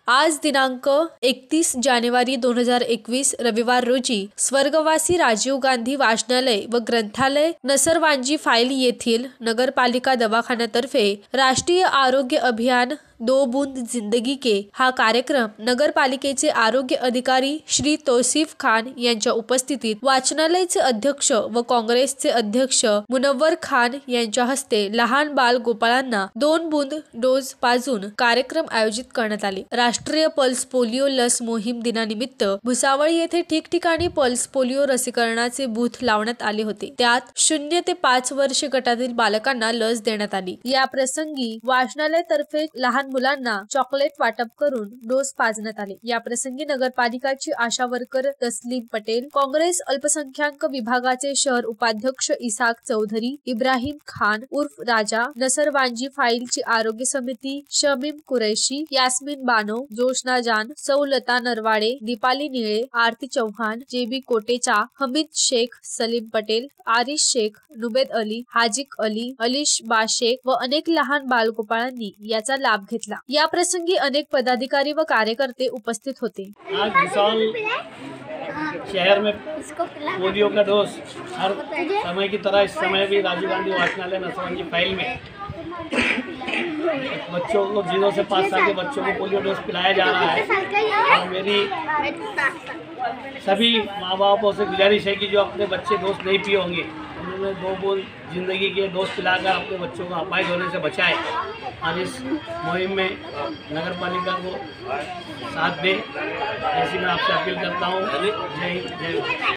आज दिनांक 31 जानेवारी 2021 रविवार रोजी स्वर्गवासी राजीव गांधी वाचनालय व ग्रंथालय नसरवांजी फाइल येथील नगरपालिका दवाखान्यातर्फे राष्ट्रीय आरोग्य अभियान 2 बूंद जिंदगी के हा कार्यक्रम नगरपालिकेचे आरोग्य अधिकारी श्री तौसीफ खान यांच्या उपस्थितीत वाचनालयाचे अध्यक्ष व काँग्रेसचे अध्यक्ष मुनव्वर खान यांच्या हस्ते लहान बाल गोपाळांना 2 बूंद डोस पाजून कार्यक्रम आयोजित करण्यात आले। राष्ट्रीय पल्स पोलिओ लस मोहीम दिनानिमित्त भुसावळ येथे ठिकठिकाणी पल्स पोलिओ लसीकरणाचे बूथ लावण्यात आले होते। त्यात 0 ते 5 वर्ष गटातील बालकांना लस देण्यात आली। या प्रसंगी वाचनालयातर्फे लहान मुलांना चॉकलेट वाटप करून डोस पाजण्यात आले। या प्रसंगी नगरपालिकाची आशा वर्कर तस्लीम पटेल, काँग्रेस अल्पसंख्याक विभागाचे शहर उपाध्यक्ष इसाक चौधरी, इब्राहिम खान उर्फ राजा, नसरवांजी फाइलची आरोग्य समिती शमीम कुरैशी, यास्मीन बानो, जोशना जान, सौ लता नरवाडे, दीपाली निळे, आरती चौहान, जेबी कोटेचा, हमीद शेख, सलीम पटेल, आरिश शेख, नुबेद अली, हाजिक अली, अलिश बाशेख व अनेक लहान बालगोपाळांनी याचा लाभ घेतला। या प्रसंगी अनेक पदाधिकारी व कार्यकर्ते उपस्थित होते। आज भुसावल शहर में पोलियो का डोज हर समय की तरह इस समय भी राजीव गांधी वाचनालय नसरवांजी फाइल में बच्चों को 0 से 5 साल के बच्चों को पोलियो डोज पिलाया जा रहा है। और मेरी सभी माँ बापों से गुजारिश है कि जो अपने बच्चे डोज नहीं पिए होंगे उन्होंने 2 बूंद जिंदगी के डोज पिलाकर अपने बच्चों को अपाहिज होने से बचाएं और इस मुहिम में नगरपालिका को साथ दें, ऐसी मैं आपसे अपील करता हूँ। जय हिंद, जय भारत।